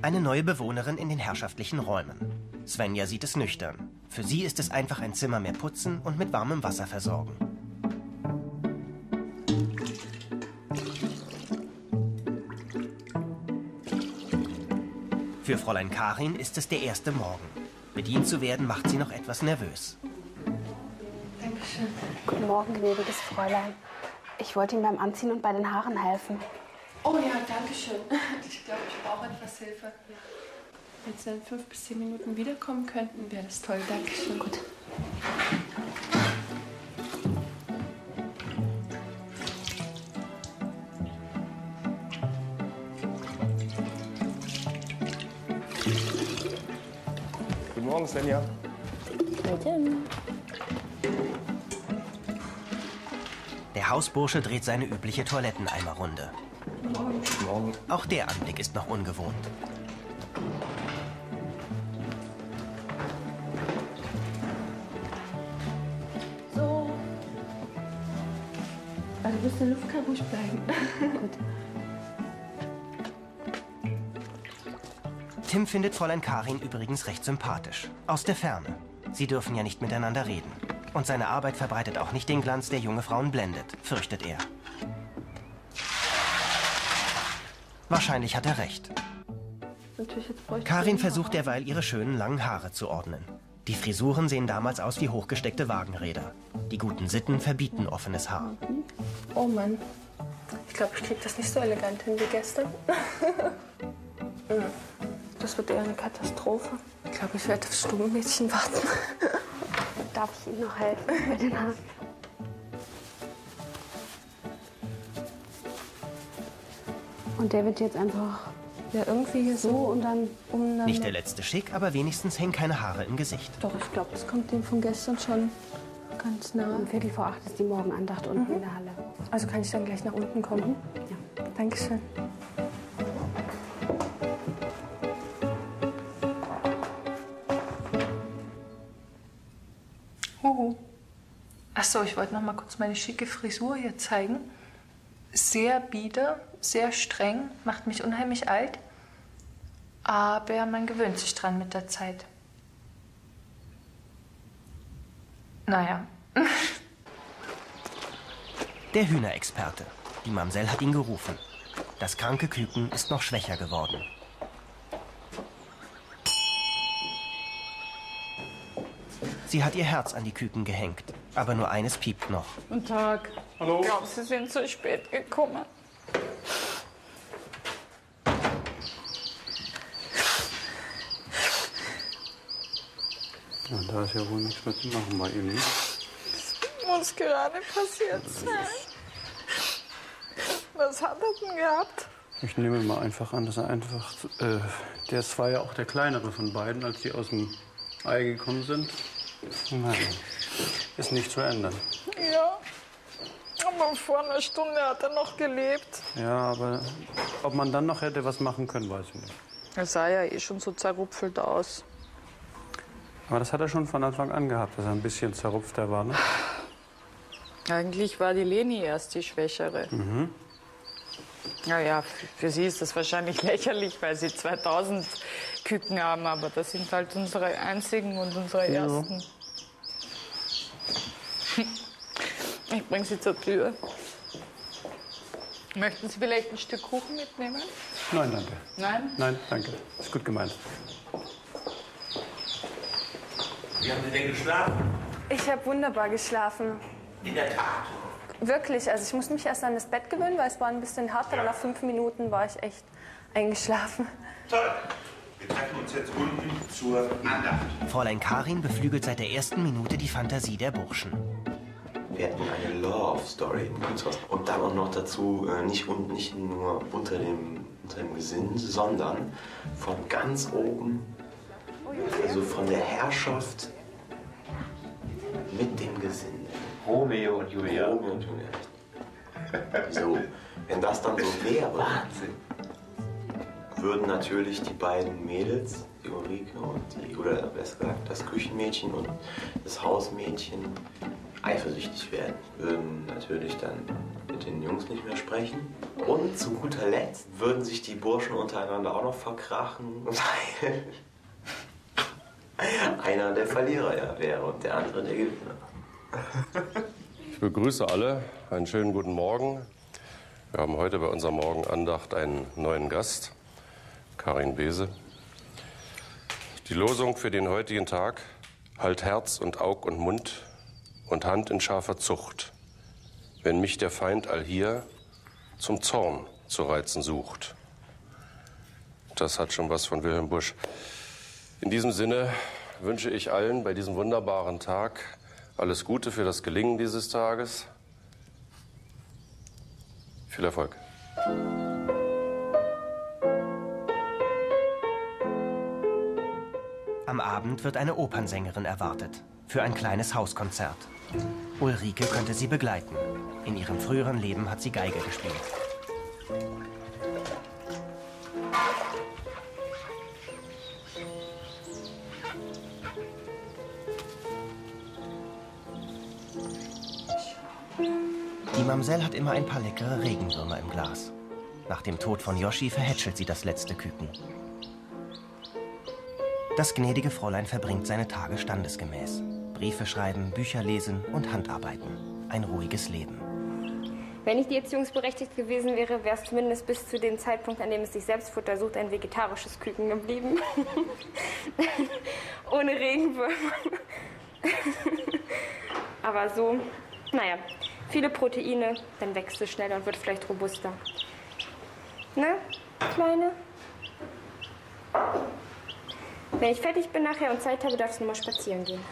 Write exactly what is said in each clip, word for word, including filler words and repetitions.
Eine neue Bewohnerin in den herrschaftlichen Räumen. Svenja sieht es nüchtern. Für sie ist es einfach ein Zimmer mehr putzen und mit warmem Wasser versorgen. Für Fräulein Karin ist es der erste Morgen. Bedient zu werden macht sie noch etwas nervös. Dankeschön. Guten Morgen, gnädiges Fräulein. Ich wollte Ihnen beim Anziehen und bei den Haaren helfen. Oh ja, danke schön. Ich glaube, ich brauche etwas Hilfe. Wenn Sie in fünf bis zehn Minuten wiederkommen könnten, wäre das toll. Dankeschön. Gut. Guten Morgen, Svenja. Bitte. Der Hausbursche dreht seine übliche Toiletteneimerrunde. Morgen. Morgen. Auch der Anblick ist noch ungewohnt. So. Also bis der Luft kann ruhig bleiben. Gut. Tim findet Fräulein Karin übrigens recht sympathisch. Aus der Ferne. Sie dürfen ja nicht miteinander reden. Und seine Arbeit verbreitet auch nicht den Glanz, der junge Frauen blendet, fürchtet er. Wahrscheinlich hat er recht. Karin versucht derweil, ihre schönen langen Haare zu ordnen. Die Frisuren sehen damals aus wie hochgesteckte Wagenräder. Die guten Sitten verbieten offenes Haar. Oh Mann. Ich glaube, ich kriege das nicht so elegant hin wie gestern. Das wird eher eine Katastrophe. Ich glaube, ich werde aufs Stubenmädchen warten. Darf ich Ihnen noch helfen bei den Haaren? Und der wird jetzt einfach Ja, irgendwie hier so so und dann umeinander. Nicht der letzte Schick, aber wenigstens hängen keine Haare im Gesicht. Doch, ich glaube, das kommt dem von gestern schon ganz nah. um Viertel vor acht ist die Morgenandacht unten in der Halle. Also kann ich dann gleich nach unten kommen? Ja. Dankeschön. Huhu. Ach so, ich wollte noch mal kurz meine schicke Frisur hier zeigen. Sehr bieder, sehr streng, macht mich unheimlich alt. Aber man gewöhnt sich dran mit der Zeit. Naja. Der Hühnerexperte. Die Mamsell hat ihn gerufen. Das kranke Küken ist noch schwächer geworden. Sie hat ihr Herz an die Küken gehängt. Aber nur eines piept noch. Guten Tag. Hallo. Ich glaube, Sie sind zu spät gekommen. Ja, da ist ja wohl nichts mehr zu machen bei ihm, ne? Das muss gerade passiert sein. Was hat er denn gehabt? Ich nehme mal einfach an, dass er einfach... Äh, der war ja auch der kleinere von beiden, als die aus dem Ei gekommen sind. Nein, ist nicht zu ändern. Ja. Aber vor einer Stunde hat er noch gelebt. Ja, aber ob man dann noch hätte was machen können, weiß ich nicht. Er sah ja eh schon so zerrupfelt aus. Aber das hat er schon von Anfang an gehabt, dass er ein bisschen zerrupfter war, ne? Eigentlich war die Leni erst die Schwächere. Mhm. Naja, für sie ist das wahrscheinlich lächerlich, weil sie zweitausend Küken haben. Aber das sind halt unsere einzigen und unsere Ja. ersten. Ich bringe sie zur Tür. Möchten Sie vielleicht ein Stück Kuchen mitnehmen? Nein, danke. Nein? Nein, danke. Ist gut gemeint. Wie haben Sie denn geschlafen? Ich habe wunderbar geschlafen. In der Tat. Wirklich, also ich muss mich erst an das Bett gewöhnen, weil es war ein bisschen hart, aber nach fünf Minuten war ich echt eingeschlafen. Toll. Wir treffen uns jetzt unten zur Andacht. Fräulein Karin beflügelt seit der ersten Minute die Fantasie der Burschen. Wir hätten eine Love-Story und dann auch noch dazu äh, nicht, un, nicht nur unter dem, unter dem Gesinde, sondern von ganz oben, also von der Herrschaft mit dem Gesinde. Romeo und Julia. Romeo und Julia. So, wenn das dann so wäre, Wahnsinn, würden natürlich die beiden Mädels, die Ulrike und die, oder besser gesagt das Küchenmädchen und das Hausmädchen, eifersüchtig werden, würden natürlich dann mit den Jungs nicht mehr sprechen. Und zu guter Letzt würden sich die Burschen untereinander auch noch verkrachen, weil einer der Verlierer ja wäre und der andere der Gewinner. Ich begrüße alle. Einen schönen guten Morgen. Wir haben heute bei unserer Morgenandacht einen neuen Gast, Karin Bese. Die Losung für den heutigen Tag: Halt Herz und Aug und Mund und Hand in scharfer Zucht, wenn mich der Feind allhier zum Zorn zu reizen sucht. Das hat schon was von Wilhelm Busch. In diesem Sinne wünsche ich allen bei diesem wunderbaren Tag alles Gute für das Gelingen dieses Tages. Viel Erfolg. Am Abend wird eine Opernsängerin erwartet. Für ein kleines Hauskonzert. Ulrike könnte sie begleiten. In ihrem früheren Leben hat sie Geige gespielt. Die Mamsell hat immer ein paar leckere Regenwürmer im Glas. Nach dem Tod von Joschi verhätschelt sie das letzte Küken. Das gnädige Fräulein verbringt seine Tage standesgemäß. Briefe schreiben, Bücher lesen und Handarbeiten. Ein ruhiges Leben. Wenn ich die erziehungsberechtigt gewesen wäre, wäre es zumindest bis zu dem Zeitpunkt, an dem es sich selbst Futter sucht, ein vegetarisches Küken geblieben. Ohne Regenwürmer. Aber so, naja, viele Proteine, dann wächst es schneller und wird vielleicht robuster. Ne, Kleine? Wenn ich fertig bin nachher und Zeit habe, darfst du mal spazieren gehen.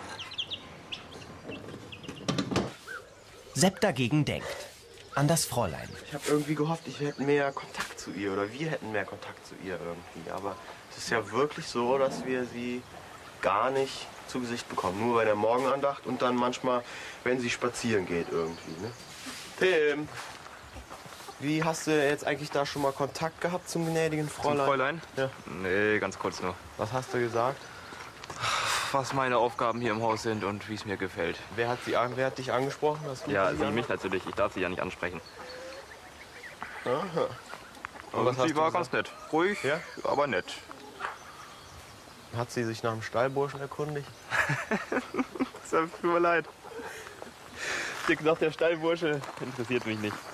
Sepp dagegen denkt an das Fräulein. Ich habe irgendwie gehofft, ich hätte mehr Kontakt zu ihr oder wir hätten mehr Kontakt zu ihr irgendwie. Aber es ist ja wirklich so, dass wir sie gar nicht zu Gesicht bekommen. Nur bei der Morgenandacht und dann manchmal, wenn sie spazieren geht irgendwie. Ne? Tim, wie hast du jetzt eigentlich da schon mal Kontakt gehabt zum gnädigen Fräulein? Zum Fräulein? Ja. Nee, ganz kurz nur. Was hast du gesagt? Was meine Aufgaben hier im Haus sind und wie es mir gefällt. Wer hat, sie, wer hat dich angesprochen? Hast du Ja, sie sie an- mich natürlich. Ich darf sie ja nicht ansprechen. Aha. Und was hast sie du war gesagt? ganz nett. Ruhig, Ja? aber nett. Hat sie sich nach dem Stallburschen erkundigt? Das tut mir leid. Ich hab gesagt, der Stallbursche interessiert mich nicht.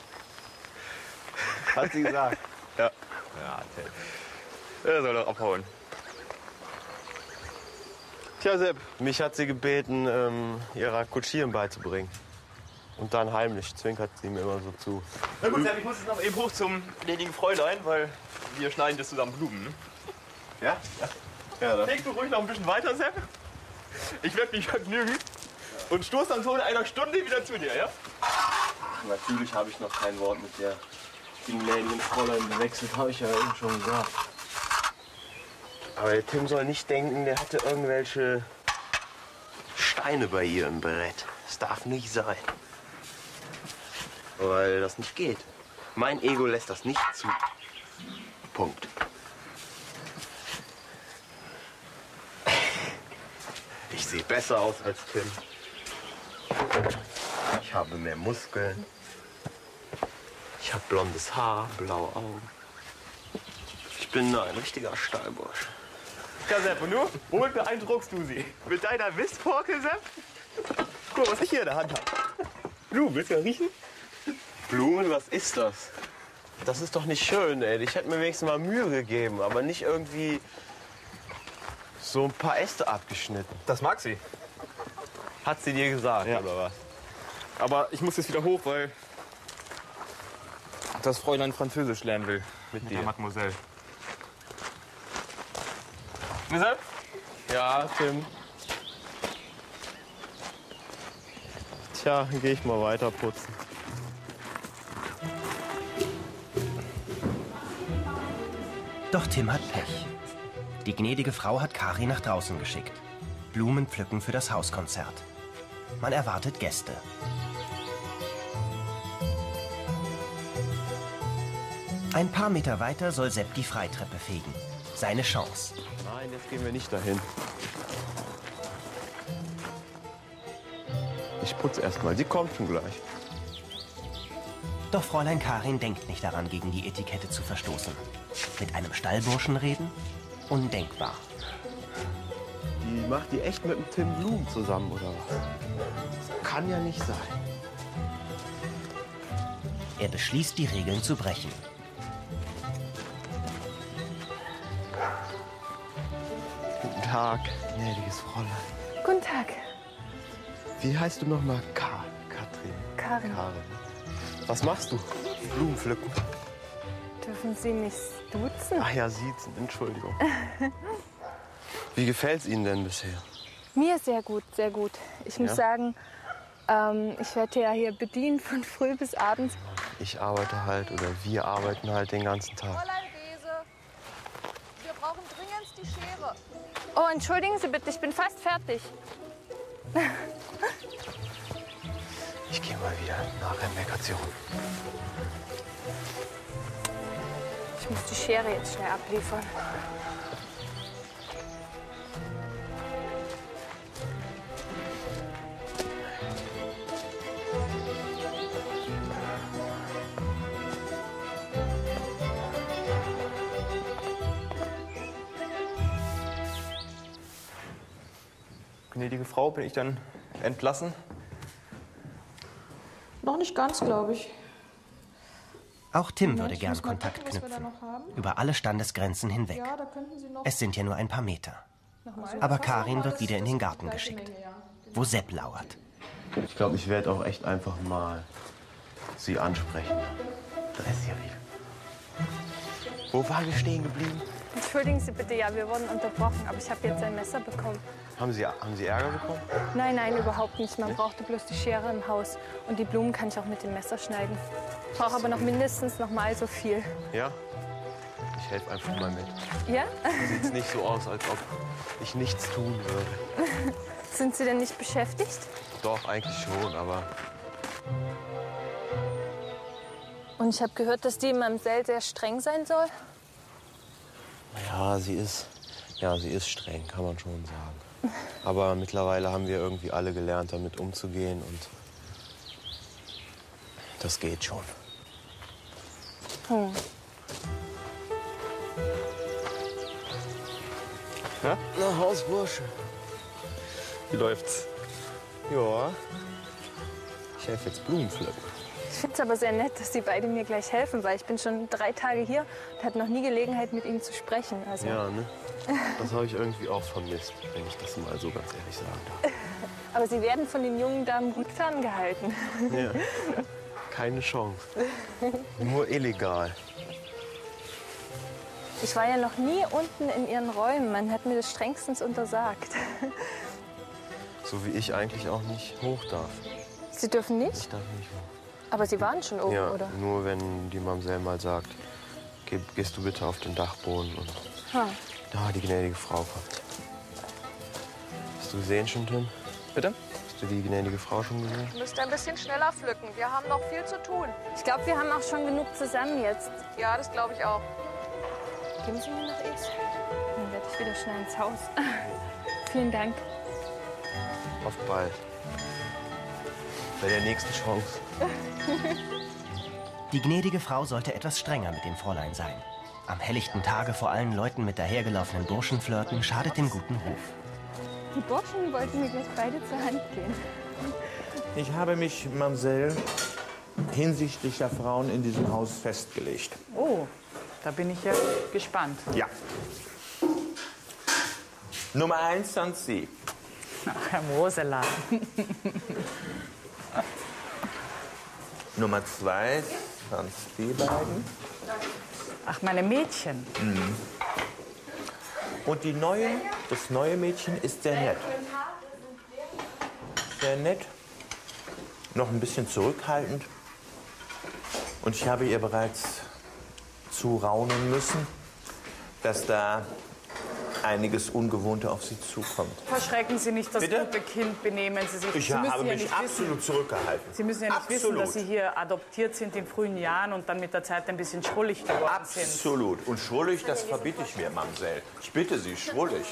Hat sie gesagt? Ja. Ja, Tim. Er soll doch abhauen. Tja, Sepp, mich hat sie gebeten, ähm, ihrer Kutschieren beizubringen. Und dann heimlich zwinkert sie mir immer so zu. Na gut, Sepp, ich muss jetzt noch eben hoch zum gnädigen Fräulein, weil wir schneiden das zusammen Blumen. Ne? Ja? Ja. Ja, dann. Leg du ruhig noch ein bisschen weiter, Sepp. Ich werde mich vergnügen und stoß dann so in einer Stunde wieder zu dir, ja? Ach, natürlich habe ich noch kein Wort mit der gnädigen Fräulein gewechselt, habe ich ja eben schon gesagt. Aber der Tim soll nicht denken, der hatte irgendwelche Steine bei ihr im Brett. Das darf nicht sein. Weil das nicht geht. Mein Ego lässt das nicht zu. Punkt. Ich sehe besser aus als Tim. Ich habe mehr Muskeln. Ich habe blondes Haar, blaue Augen. Ich bin ein richtiger Stallbursch. Ja, Sepp, und du? Womit beeindruckst du sie? Mit deiner Mistforke, Sepp? Guck mal, was ich hier in der Hand habe. Blumen, willst du mal riechen? Blumen, was ist das? Das ist doch nicht schön, ey. Ich hätte mir wenigstens mal Mühe gegeben, aber nicht irgendwie so ein paar Äste abgeschnitten. Das mag sie. Hat sie dir gesagt, Ja. oder was? Aber ich muss jetzt wieder hoch, weil das Fräulein Französisch lernen will. Mit Mit dir. der Mademoiselle. Ne, Sepp? Ja, Tim. Tja, dann gehe ich mal weiter putzen. Doch Tim hat Pech. Die gnädige Frau hat Kari nach draußen geschickt. Blumen pflücken für das Hauskonzert. Man erwartet Gäste. Ein paar Meter weiter soll Sepp die Freitreppe fegen. Seine Chance. Nein, jetzt gehen wir nicht dahin. Ich putze erst mal. Sie kommt schon gleich. Doch Fräulein Karin denkt nicht daran, gegen die Etikette zu verstoßen. Mit einem Stallburschen reden? Undenkbar. Die macht die echt mit dem Tim Blum zusammen, oder was? Kann ja nicht sein. Er beschließt, die Regeln zu brechen. Guten Tag, gnädiges Fräulein. Guten Tag. Wie heißt du noch mal? Ka Katrin. Karin. Karin. Was machst du? Blumen pflücken. Dürfen Sie mich duzen? Ach ja, siezen, Entschuldigung. Wie gefällt's Ihnen denn bisher? Mir sehr gut, sehr gut. Ich muss Ja? sagen, ähm, ich werde ja hier bedient von früh bis abends. Ich arbeite halt, oder wir arbeiten halt den ganzen Tag. Fräulein Bese, wir brauchen dringend die Schere. Oh, entschuldigen Sie bitte, ich bin fast fertig. Ich gehe mal wieder. Nachher meckert sie rum. Ich muss die Schere jetzt schnell abliefern. Gnädige Frau, bin ich dann entlassen? Noch nicht ganz, glaube ich. Auch Tim Moment, würde ich gern muss mal Kontakt gucken, was wir da knüpfen. noch haben. Über alle Standesgrenzen hinweg. Ja, da könnten Sie noch Es sind ja nur ein paar Meter. Nochmal. Aber Fast Karin nochmal, wird das wieder in ist den die Garten gleiche geschickt, Menge, ja. wo Sepp lauert. Ich glaube, ich werde auch echt einfach mal Sie ansprechen. Da ist sie wieder. Wo waren wir stehen geblieben? Entschuldigen Sie bitte, ja, wir wurden unterbrochen, aber ich habe jetzt ein Messer bekommen. Haben Sie, haben Sie Ärger bekommen? Nein, nein, überhaupt nicht. Man brauchte bloß die Schere im Haus. Und die Blumen kann ich auch mit dem Messer schneiden. Ich brauche aber noch mindestens noch mal so viel. Ja? Ich helfe einfach mal mit. Ja? Sieht nicht so aus, als ob ich nichts tun würde. Sind Sie denn nicht beschäftigt? Doch, eigentlich schon, aber Und ich habe gehört, dass die Mamsell sehr streng sein soll. ja, sie ist, ja, sie ist streng, kann man schon sagen. Aber mittlerweile haben wir irgendwie alle gelernt, damit umzugehen und das geht schon. Hm. Ja? Na, Hausbursche. Wie läuft's? Ja. Ich helfe jetzt Blumen pflücken. Ich finde es aber sehr nett, dass Sie beide mir gleich helfen, weil ich bin schon drei Tage hier und hatte noch nie Gelegenheit, mit Ihnen zu sprechen. Also. Ja, ne? Das habe ich irgendwie auch vermisst, wenn ich das mal so ganz ehrlich sagen darf. Aber Sie werden von den jungen Damen gut ferngehalten. Ja. Keine Chance. Nur illegal. Ich war ja noch nie unten in Ihren Räumen. Man hat mir das strengstens untersagt. So wie ich eigentlich auch nicht hoch darf. Sie dürfen nicht? Ich darf nicht hoch. Aber Sie waren schon oben, Ja, oder? nur wenn die Mamsell mal sagt, Geh, gehst du bitte auf den Dachboden und Ha. da die gnädige Frau kommt. Hast du gesehen schon, Tim? Bitte? Hast du die gnädige Frau schon gesehen? Ihr müsst ein bisschen schneller pflücken. Wir haben noch viel zu tun. Ich glaube, wir haben auch schon genug zusammen jetzt. Ja, das glaube ich auch. Geben Sie mir noch eins? Dann werde ich wieder schnell ins Haus. Vielen Dank. Auf bald. Bei der nächsten Chance. Die gnädige Frau sollte etwas strenger mit dem Fräulein sein. Am helllichten Tage vor allen Leuten mit dahergelaufenen Burschen flirten, schadet dem guten Ruf. Die Burschen wollten mir gleich beide zur Hand gehen. Ich habe mich, Mamsell, hinsichtlich der Frauen in diesem Haus festgelegt. Oh, da bin ich ja gespannt. Ja. Nummer eins sind Sie. Ach, Herr Mosela. Nummer zwei sind die beiden. Ach, meine Mädchen. Mhm. Und die neue, das neue Mädchen ist sehr nett. Sehr nett, noch ein bisschen zurückhaltend. Und ich habe ihr bereits zuraunen müssen, dass da einiges Ungewohnte auf sie zukommt. Verschrecken Sie nicht das Bitte? gute Kind, benehmen Sie sich. Ich Sie müssen habe ja mich nicht absolut wissen, zurückgehalten. Sie müssen ja nicht Absolut. wissen, dass Sie hier adoptiert sind in frühen Jahren und dann mit der Zeit ein bisschen schrullig geworden sind. Absolut. Und schrullig, das verbiete ich mir, Mamsell. Ich bitte Sie, schrullig.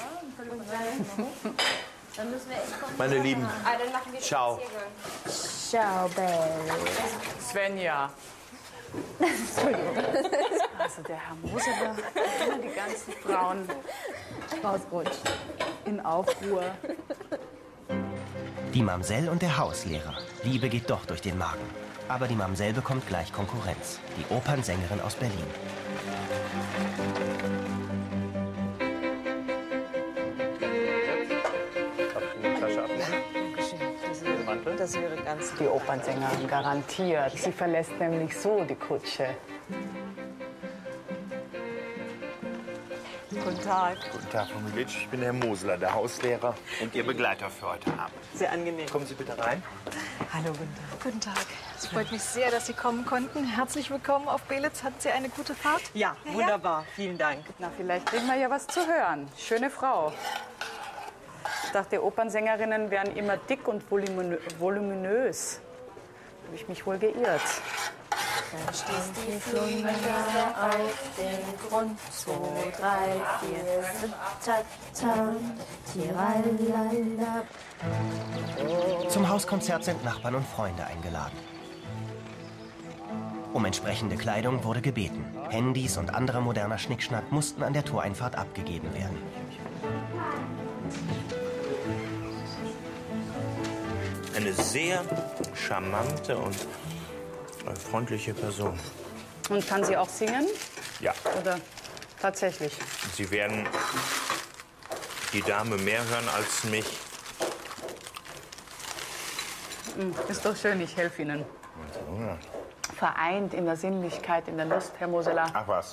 Meine Lieben, ciao. Ciao, Belle. Svenja, Entschuldigung. Also der Herr Moser, immer die ganzen Frauen rausrutscht. In Aufruhr. Die Mamsell und der Hauslehrer. Liebe geht doch durch den Magen. Aber die Mamsell bekommt gleich Konkurrenz. Die Opernsängerin aus Berlin. Das wäre ganz die Opernsängerin garantiert. Sie verlässt nämlich so die Kutsche. Guten Tag. Guten Tag, Frau Milic. Ich bin Herr Mosler, der Hauslehrer und Ihr Begleiter für heute Abend. Sehr angenehm. Kommen Sie bitte rein. Hallo, guten Tag. Guten Tag. Es freut mich sehr, dass Sie kommen konnten. Herzlich willkommen auf Belitz. Hatten Sie eine gute Fahrt? Ja, wunderbar. Vielen Dank. Na, vielleicht kriegen wir ja was zu hören. Schöne Frau. Ich dachte, Opernsängerinnen wären immer dick und voluminö voluminös. Habe ich mich wohl geirrt. Dann stehst die Finger auf den Grund. Zwei, drei, vier, fünf, ta, ta, tiralala. Zum Hauskonzert sind Nachbarn und Freunde eingeladen. Um entsprechende Kleidung wurde gebeten. Handys und anderer moderner Schnickschnack mussten an der Toreinfahrt abgegeben werden. Eine sehr charmante und freundliche Person. Und kann sie auch singen? Ja. Oder tatsächlich? Sie werden die Dame mehr hören als mich. Ist doch schön, ich helfe Ihnen. Vereint in der Sinnlichkeit, in der Lust, Herr Moseler. Ach was?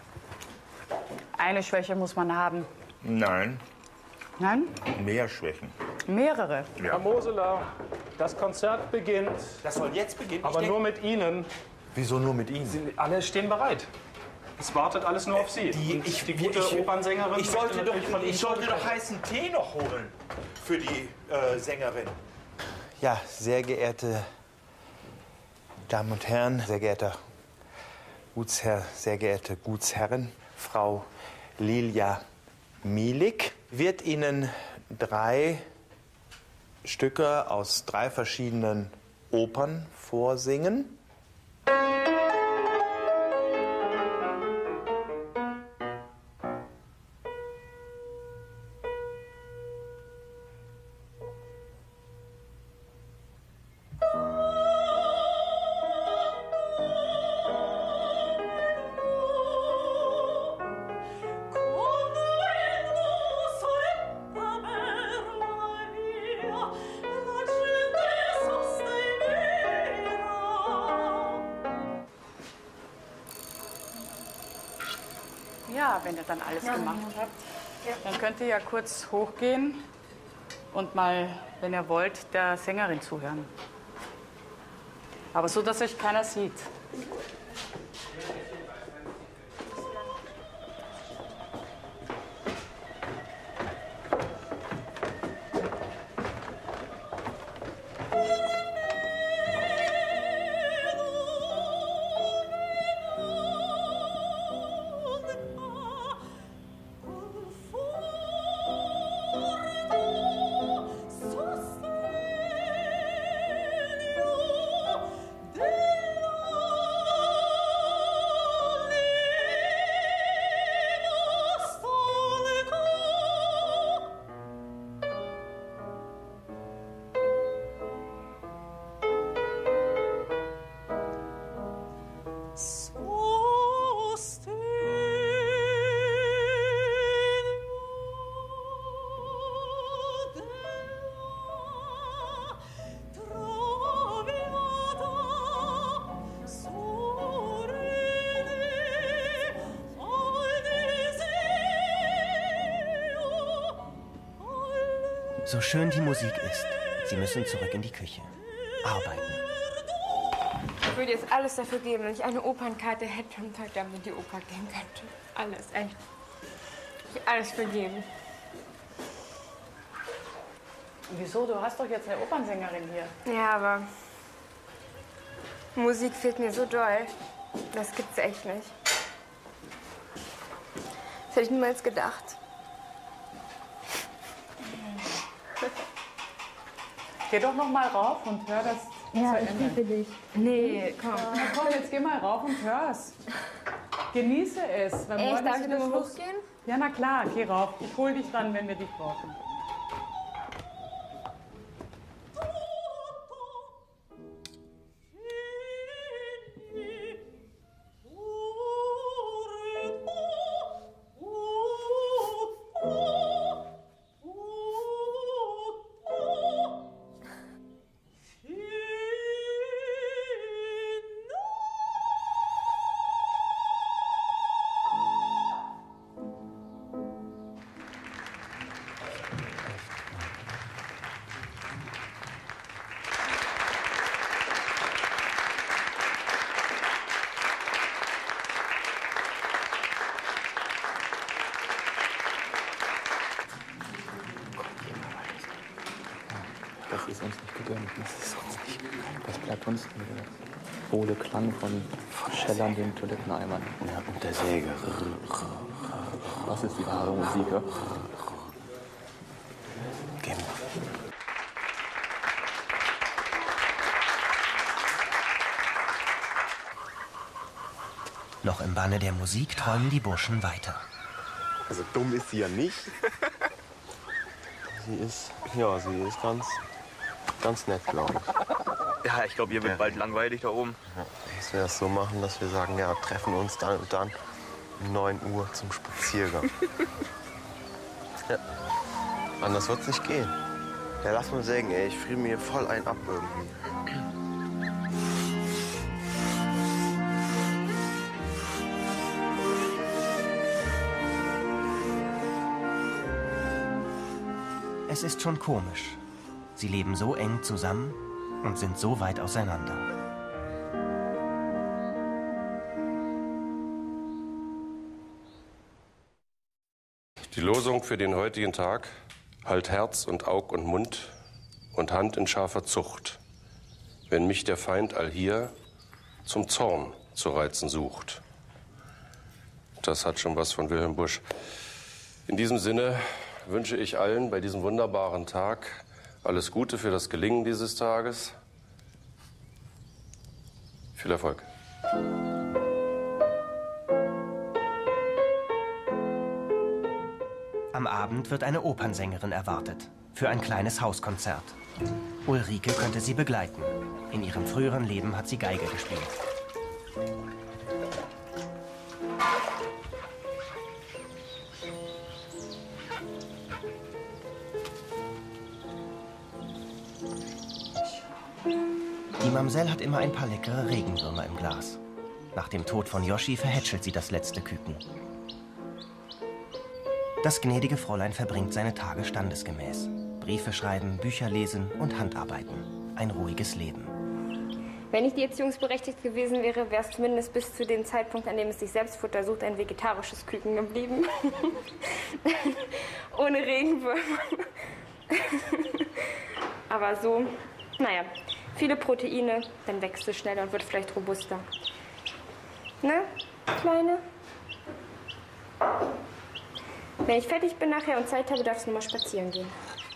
Eine Schwäche muss man haben. Nein. Nein? Mehr Schwächen. Mehrere. Ja. Herr Moseler, das Konzert beginnt. Das soll jetzt beginnen? Aber Ich nur denk- mit Ihnen. Wieso nur mit Ihnen? Sie, alle stehen bereit. Es wartet alles nur auf Sie. Die, Und ich, die gute ich, Opernsängerin ich sollte, möchte doch, natürlich von Ihnen ich sollte doch vorgestellt heißen Tee noch holen für die äh, Sängerin. Ja, sehr geehrte Damen und Herren, sehr geehrter Gutsherr, sehr geehrte Gutsherrin, Frau Lilia Milik wird Ihnen drei Stücke aus drei verschiedenen Opern vorsingen. Ja, wenn ihr dann alles Ja. gemacht habt, dann könnt ihr ja kurz hochgehen und mal, wenn ihr wollt, der Sängerin zuhören. Aber so, dass euch keiner sieht. So schön die Musik ist, sie müssen zurück in die Küche. Arbeiten. Ich würde jetzt alles dafür geben, wenn ich eine Opernkarte hätte und heute Abend in die Oper gehen könnte. Alles, echt. Ich alles vergeben. Wieso? Du hast doch jetzt eine Opernsängerin hier. Ja, aber Musik fehlt mir so doll. Das gibt's echt nicht. Das hätte ich niemals gedacht. Geh doch noch mal rauf und hör das Ja, ich liebe dich. Nee, komm. Ja, komm, jetzt geh mal rauf und hör's. Genieße es. Weil Echt, morgen darf ist ich wieder noch mal Schluss. hochgehen? Ja, na klar, geh rauf. Ich hol dich dann, wenn wir dich brauchen. Das ist uns nicht gegönnt. Das ist uns nicht gegönnt. Das bleibt uns nur der hohle Klang von schellernden Toiletteneimern. Ja, und der Säge. Das ist die wahre Musik, ja? Gehen wir. Noch im Banne der Musik träumen die Burschen weiter. Also dumm ist sie ja nicht. Sie ist, ja, sie ist ganz, ganz nett, glaube ich. Ja, ich glaube, ihr wird Ja. bald langweilig da oben. Ja, dass wir das so machen, dass wir sagen, ja, treffen uns dann und dann um neun Uhr zum Spaziergang. Ja. Anders wird's nicht gehen. Ja, lass mal sagen, ey, ich friere mir voll ein ab irgendwie. Es ist schon komisch. Sie leben so eng zusammen und sind so weit auseinander. Die Losung für den heutigen Tag: Halt Herz und Aug und Mund und Hand in scharfer Zucht, wenn mich der Feind allhier zum Zorn zu reizen sucht. Das hat schon was von Wilhelm Busch. In diesem Sinne wünsche ich allen bei diesem wunderbaren Tag alles Gute für das Gelingen dieses Tages. Viel Erfolg. Am Abend wird eine Opernsängerin erwartet. Für ein kleines Hauskonzert. Ulrike könnte sie begleiten. In ihrem früheren Leben hat sie Geige gespielt. Die Mamsell hat immer ein paar leckere Regenwürmer im Glas. Nach dem Tod von Joschi verhätschelt sie das letzte Küken. Das gnädige Fräulein verbringt seine Tage standesgemäß. Briefe schreiben, Bücher lesen und Handarbeiten. Ein ruhiges Leben. Wenn ich die erziehungsberechtigt gewesen wäre, wäre es zumindest bis zu dem Zeitpunkt, an dem es sich selbst Futter sucht, ein vegetarisches Küken geblieben. Ohne Regenwürmer. Aber so, naja, viele Proteine, dann wächst es schneller und wird vielleicht robuster. Ne, Kleine? Wenn ich fertig bin nachher und Zeit habe, darfst du noch mal spazieren gehen.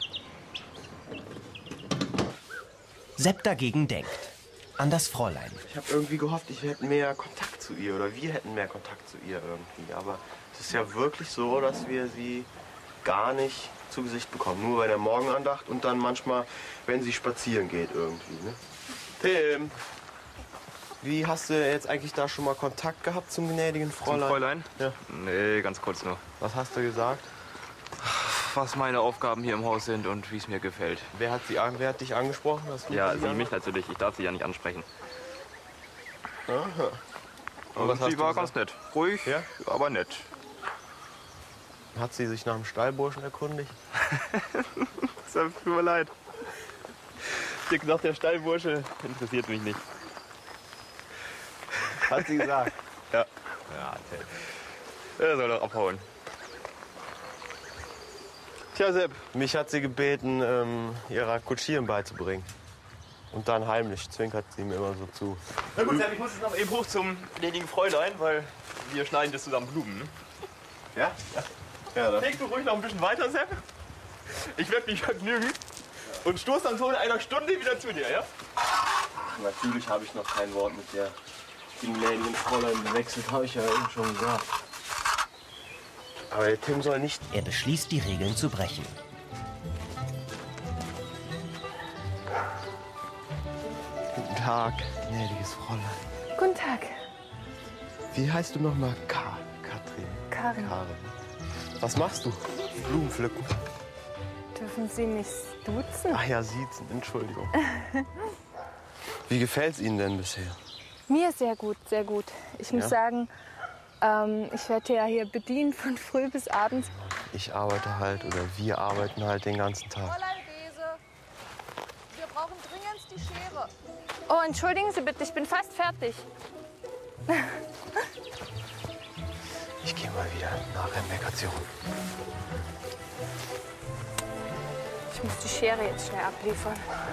Sepp dagegen denkt an das Fräulein. Ich habe irgendwie gehofft, ich hätte mehr Kontakt zu ihr oder wir hätten mehr Kontakt zu ihr irgendwie. Aber es ist ja wirklich so, dass wir sie gar nicht zu Gesicht bekommen. Nur bei der Morgenandacht und dann manchmal, wenn sie spazieren geht irgendwie. Ne? Tim, wie hast du jetzt eigentlich da schon mal Kontakt gehabt zum gnädigen Fräulein? Zum Fräulein? Ja. Nee, ganz kurz nur. Was hast du gesagt? Was meine Aufgaben hier im Haus sind und wie es mir gefällt. Wer hat, sie, an- wer hat dich angesprochen? Hast du Ja, sie sie an- mich natürlich. Ich darf sie ja nicht ansprechen. Aha. Und, Und was hast sie du war gesagt? ganz nett. Ruhig, Ja? aber nett. Hat sie sich nach dem Stallburschen erkundigt? Das tut mir leid. Ich hab gesagt, der Stallbursche interessiert mich nicht. Hat sie gesagt? Ja. Ja, er soll doch abhauen. Tja, Sepp. Mich hat sie gebeten, ähm, ihrer Kutschieren beizubringen. Und dann heimlich zwinkert sie mir immer so zu. Na gut, Sepp, ich muss jetzt noch eben hoch zum gnädigen Fräulein, weil wir schneiden das zusammen Blumen. Ne? Ja? Ja. Ja, dann. Leg du ruhig noch ein bisschen weiter, Sepp. Ich werde mich vergnügen und stoß dann so in einer Stunde wieder zu dir, ja? Ach, natürlich habe ich noch kein Wort mit der gnädigen Fräulein gewechselt, habe ich ja eben schon gesagt. Aber der Tim soll nicht... Er beschließt, die Regeln zu brechen. Guten Tag, gnädiges Fräulein. Guten Tag. Wie heißt du nochmal? Ka Katrin. Karin. Karin. Was machst du? Blumen pflücken. Dürfen Sie mich duzen? Ach ja, siezen, Entschuldigung. Wie gefällt's Ihnen denn bisher? Mir sehr gut, sehr gut. Ich muss Ja? sagen, ähm, ich werde ja hier bedient von früh bis abends. Ich arbeite halt, oder wir arbeiten halt den ganzen Tag. Fräulein Bese, wir brauchen dringend die Schere. Oh, entschuldigen Sie bitte, ich bin fast fertig. Ich gehe mal wieder nachher in Mekation. Ich muss die Schere jetzt schnell abliefern.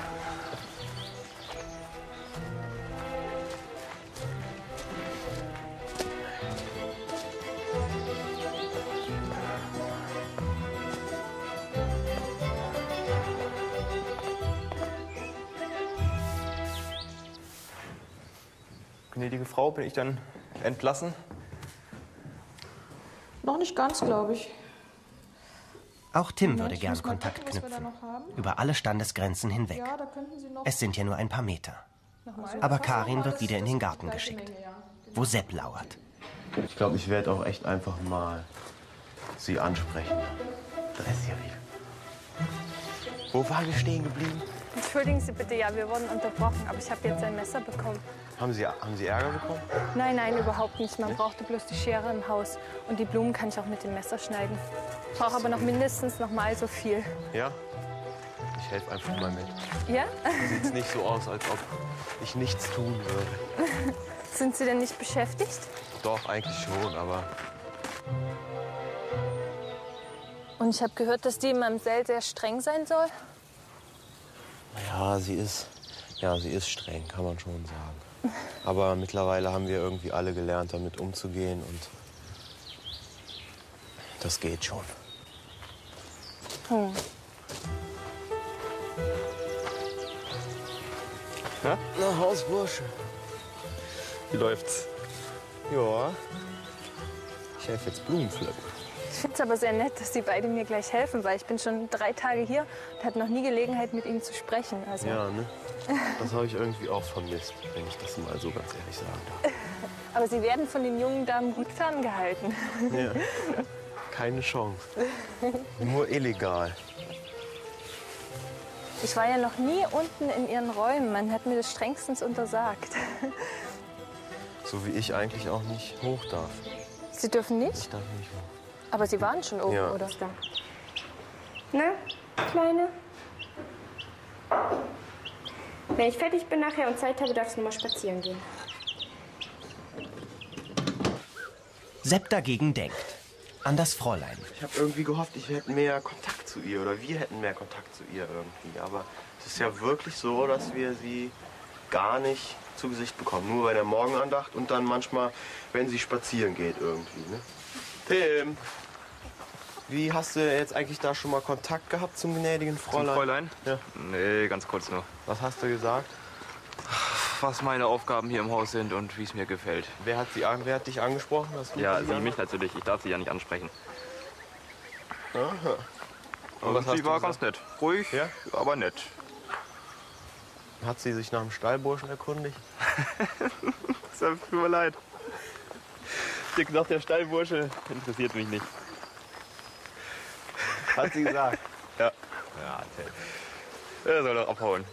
Gnädige Frau, bin ich dann entlassen? Noch nicht ganz, glaube ich. Auch Tim Moment, würde ich gern muss mal Kontakt gucken, was wir da knüpfen. noch haben. Über alle Standesgrenzen hinweg. Ja, da könnten Sie noch... Es sind ja nur ein paar Meter. Nochmal. Aber Fast Karin nochmal, wird das- wieder in das den ist die Garten gleiche geschickt, Menge, ja. wo Sepp lauert. Ich glaube, ich werde auch echt einfach mal Sie ansprechen. Da ist sie ja wieder. Wo waren wir stehen geblieben? Entschuldigen Sie bitte, ja, wir wurden unterbrochen, aber ich habe jetzt ein Messer bekommen. Haben Sie, haben Sie Ärger bekommen? Nein, nein, überhaupt nicht. Man brauchte bloß die Schere im Haus. Und die Blumen kann ich auch mit dem Messer schneiden. Ich brauche aber noch mindestens noch mal so viel. Ja? Ich helfe einfach mal mit. Ja? Sieht's nicht so aus, als ob ich nichts tun würde. Sind Sie denn nicht beschäftigt? Doch, eigentlich schon, aber Und ich habe gehört, dass die in meinem Mamsell sehr streng sein soll. ja, sie ist, ja, sie ist streng, kann man schon sagen. Aber mittlerweile haben wir irgendwie alle gelernt, damit umzugehen und das geht schon. Hm. Ja? Na, Hausbursche. Wie läuft's? Ja. Ich helfe jetzt Blumen pflücken. Ich finde es aber sehr nett, dass Sie beide mir gleich helfen, weil ich bin schon drei Tage hier und hatte noch nie Gelegenheit, mit Ihnen zu sprechen. Also, Ja, ne? Das habe ich irgendwie auch vermisst, wenn ich das mal so ganz ehrlich sagen darf. aber Sie werden von den jungen Damen gut ferngehalten. Ja. Keine Chance. Nur illegal. Ich war ja noch nie unten in Ihren Räumen. Man hat mir das strengstens untersagt. So wie ich eigentlich auch nicht hoch darf. Sie dürfen nicht? Ich darf nicht hoch. Aber Sie waren schon oben, Ja. oder? Na, Kleine? Wenn ich fertig bin nachher und Zeit habe, darfst du noch mal spazieren gehen. Sepp dagegen denkt an das Fräulein. Ich habe irgendwie gehofft, ich hätte mehr Kontakt zu ihr oder wir hätten mehr Kontakt zu ihr irgendwie. Aber es ist ja wirklich so, dass wir sie gar nicht zu Gesicht bekommen. Nur bei der Morgenandacht und dann manchmal, wenn sie spazieren geht irgendwie. Ne? Tim, wie hast du jetzt eigentlich da schon mal Kontakt gehabt zum gnädigen Fräulein? Zum Fräulein? Ja. Nee, ganz kurz nur. Was hast du gesagt? Was meine Aufgaben hier im Haus sind und wie es mir gefällt. Wer hat, sie, an- wer hat dich angesprochen? Hast du Ja, sie sie an- mich natürlich. Ich darf sie ja nicht ansprechen. Aha. Und was hast sie du war gesagt? ganz nett. Ruhig, Ja? aber nett. Hat sie sich nach dem Stallburschen erkundigt? Es tut mir leid. Ich hab gesagt, der Stallbursche interessiert mich nicht. Hat sie gesagt? Ja. Ja, er soll doch abhauen.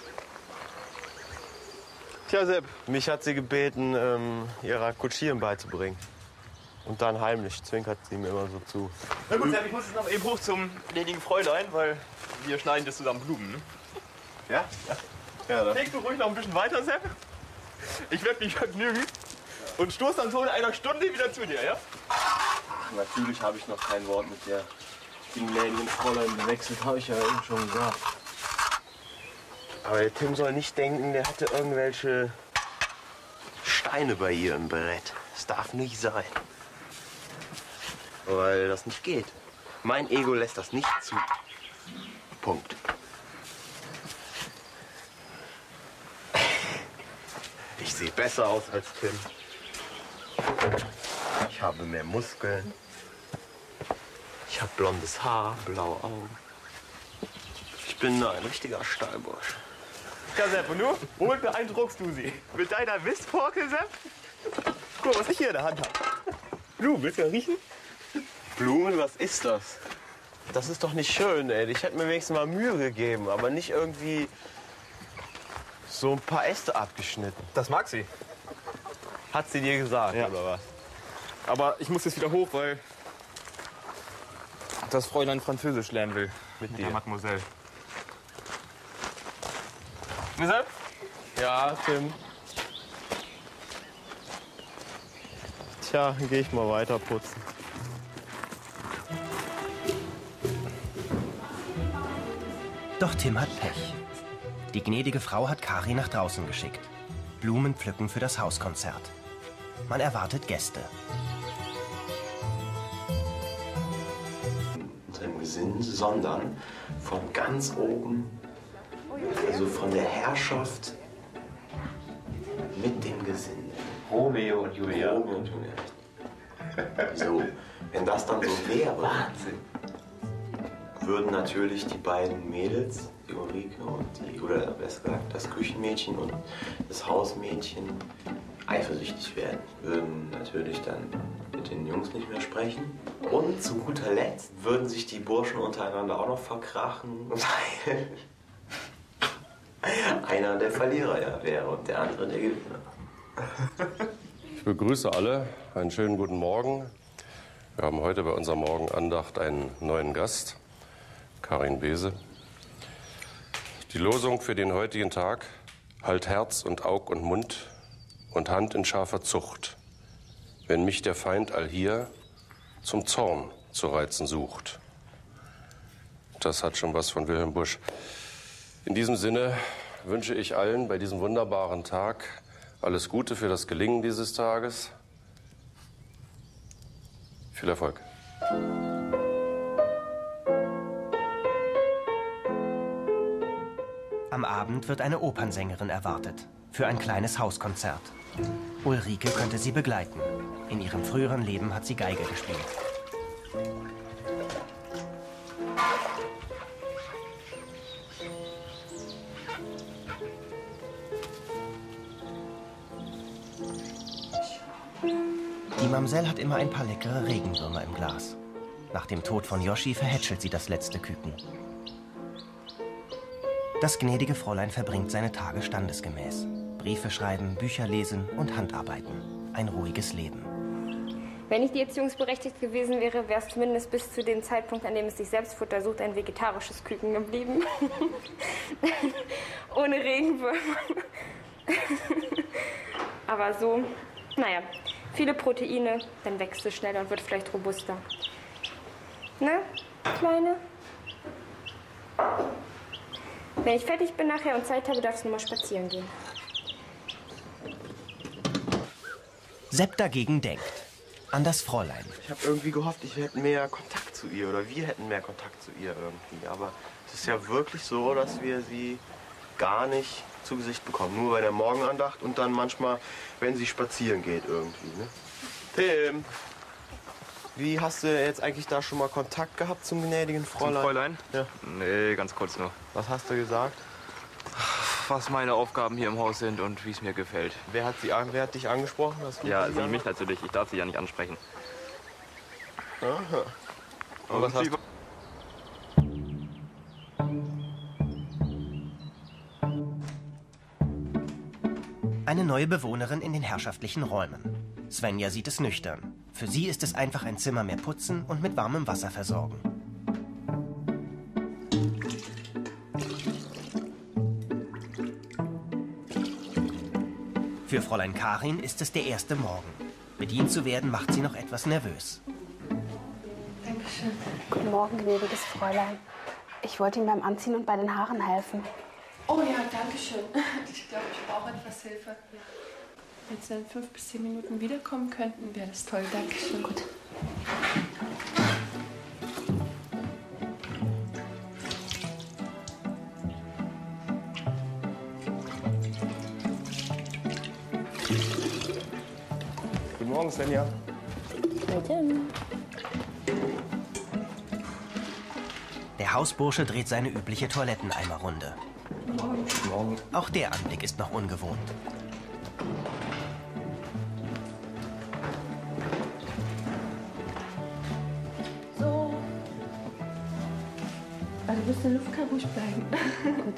Tja, Sepp. Mich hat sie gebeten, ähm, ihrer Kutschieren beizubringen. Und dann heimlich zwinkert sie mir immer so zu. Na gut, Sepp, ich muss jetzt noch eben hoch zum gnädigen Fräulein, weil wir schneiden jetzt zusammen Blumen. Ne? Ja? Ja. Ja, dann. Legst du ruhig noch ein bisschen weiter, Sepp? Ich werde mich vergnügen und stoß dann so in einer Stunde wieder zu dir, ja? Ach, natürlich habe ich noch kein Wort mit der gnädigen Fräulein gewechselt, habe ich ja eben schon gesagt. Aber der Tim soll nicht denken, der hatte irgendwelche Steine bei ihr im Brett. Das darf nicht sein. Weil das nicht geht. Mein Ego lässt das nicht zu. Punkt. Ich sehe besser aus als Tim. Ich habe mehr Muskeln. Ich habe blondes Haar, blaue Augen. Ich bin ein richtiger Stallbursch. Ja, Sepp, und du? Womit beeindruckst du sie? Mit deiner Mistforkel, Sepp? Guck mal, was ich hier in der Hand habe. Blumen, willst du mal riechen? Blumen, was ist das? Das ist doch nicht schön, ey. Ich hätte mir wenigstens mal Mühe gegeben, aber nicht irgendwie so ein paar Äste abgeschnitten. Das mag sie. Hat sie dir gesagt, Ja. oder was? Aber ich muss jetzt wieder hoch, weil das Fräulein Französisch lernen will. Mit Mit dir. der Mademoiselle. Ne, Sepp? Ja, Tim. Tja, dann gehe ich mal weiter putzen. Doch Tim hat Pech. Die gnädige Frau hat Karin nach draußen geschickt. Blumen pflücken für das Hauskonzert. Man erwartet Gäste. Unserem Gesinde, sondern von ganz oben, also von der Herrschaft mit dem Gesinde. Romeo und Julia. Romeo und Julia. So, wenn das dann so wäre, würden natürlich die beiden Mädels, die Ulrike und die, oder besser gesagt das Küchenmädchen und das Hausmädchen, eifersüchtig werden. Würden natürlich dann mit den Jungs nicht mehr sprechen. Und zu guter Letzt würden sich die Burschen untereinander auch noch verkrachen, weil einer der Verlierer ja wäre und der andere der Gewinner. Ich begrüße alle. Einen schönen guten Morgen. Wir haben heute bei unserer Morgenandacht einen neuen Gast, Karin Beese. Die Losung für den heutigen Tag: Halt Herz und Aug und Mund und Hand in scharfer Zucht, wenn mich der Feind allhier zum Zorn zu reizen sucht. Das hat schon was von Wilhelm Busch. In diesem Sinne wünsche ich allen bei diesem wunderbaren Tag alles Gute für das Gelingen dieses Tages. Viel Erfolg. Am Abend wird eine Opernsängerin erwartet. Für ein kleines Hauskonzert. Ulrike könnte sie begleiten. In ihrem früheren Leben hat sie Geige gespielt. Die Mamsell hat immer ein paar leckere Regenwürmer im Glas. Nach dem Tod von Joschi verhätschelt sie das letzte Küken. Das gnädige Fräulein verbringt seine Tage standesgemäß. Briefe schreiben, Bücher lesen und Handarbeiten. Ein ruhiges Leben. Wenn ich die erziehungsberechtigt gewesen wäre, wäre es zumindest bis zu dem Zeitpunkt, an dem es sich selbst Futter sucht, ein vegetarisches Küken geblieben. Ohne Regenwürmer. Aber so, naja, viele Proteine, dann wächst es schneller und wird vielleicht robuster. Ne, Kleine? Wenn ich fertig bin nachher und Zeit habe, darfst du noch mal spazieren gehen. Sepp dagegen denkt an das Fräulein. Ich habe irgendwie gehofft, ich hätte mehr Kontakt zu ihr oder wir hätten mehr Kontakt zu ihr irgendwie. Aber es ist ja wirklich so, dass wir sie gar nicht zu Gesicht bekommen. Nur bei der Morgenandacht und dann manchmal, wenn sie spazieren geht irgendwie. Ne? Tim, wie hast du jetzt eigentlich da schon mal Kontakt gehabt zum gnädigen Fräulein? Zum Fräulein? Ja. Nee, ganz kurz nur. Was hast du gesagt? Was meine Aufgaben hier im Haus sind und wie es mir gefällt. Wer hat, sie, an- wer hat dich angesprochen? Hast du Ja, sie sie an- mich natürlich. Ich darf sie ja nicht ansprechen. Aha. Und was hast du? Eine neue Bewohnerin in den herrschaftlichen Räumen. Svenja sieht es nüchtern. Für sie ist es einfach ein Zimmer mehr putzen und mit warmem Wasser versorgen. Für Fräulein Karin ist es der erste Morgen. Bedient zu werden macht sie noch etwas nervös. Dankeschön. Guten Morgen, gnädiges Fräulein. Ich wollte Ihnen beim Anziehen und bei den Haaren helfen. Oh ja, danke schön. Ich glaube, ich brauche etwas Hilfe. Wenn Sie in fünf bis zehn Minuten wiederkommen könnten, wäre das toll. Dankeschön. Gut. Morgen, Svenja. Der Hausbursche dreht seine übliche Toiletteneimerrunde. Morgen. Auch der Anblick ist noch ungewohnt. So. Also, bis der Luft kann ruhig bleiben. Gut.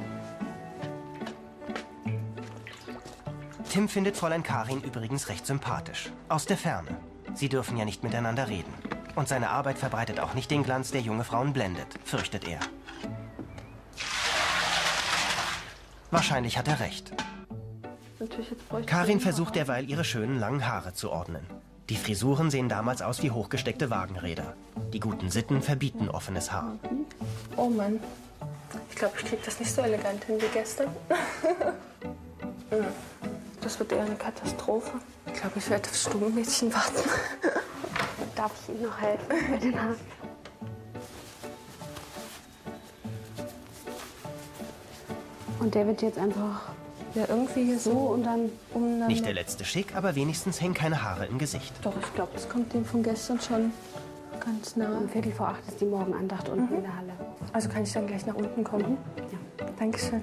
Tim findet Fräulein Karin übrigens recht sympathisch. Aus der Ferne. Sie dürfen ja nicht miteinander reden. Und seine Arbeit verbreitet auch nicht den Glanz, der junge Frauen blendet, fürchtet er. Wahrscheinlich hat er recht. Karin versucht derweil, ihre schönen langen Haare zu ordnen. Die Frisuren sehen damals aus wie hochgesteckte Wagenräder. Die guten Sitten verbieten offenes Haar. Oh Mann. Ich glaube, ich kriege das nicht so elegant hin wie gestern. Das wird eher eine Katastrophe. Ich glaube, ich werde aufs Stubenmädchen warten. Darf ich Ihnen noch helfen bei den Haaren? Und der wird jetzt einfach ja, irgendwie hier so und dann umeinander. Nicht der letzte Schick, aber wenigstens hängen keine Haare im Gesicht. Doch, ich glaube, das kommt dem von gestern schon ganz nah. Um Viertel vor acht ist die Morgenandacht unten mhm. in der Halle. Also kann ich dann gleich nach unten kommen? Ja. Dankeschön.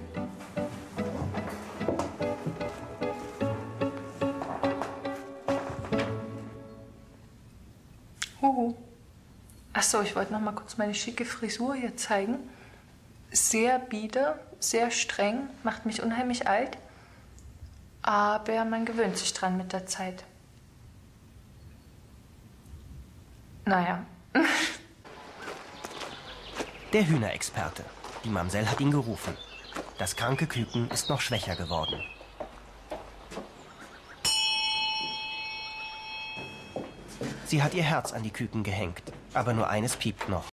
Huhu. Ach so, ich wollte noch mal kurz meine schicke Frisur hier zeigen. Sehr bieder, sehr streng, macht mich unheimlich alt. Aber man gewöhnt sich dran mit der Zeit. Naja. Der Hühnerexperte. Die Mamsell hat ihn gerufen. Das kranke Küken ist noch schwächer geworden. Sie hat ihr Herz an die Küken gehängt. Aber nur eines piept noch.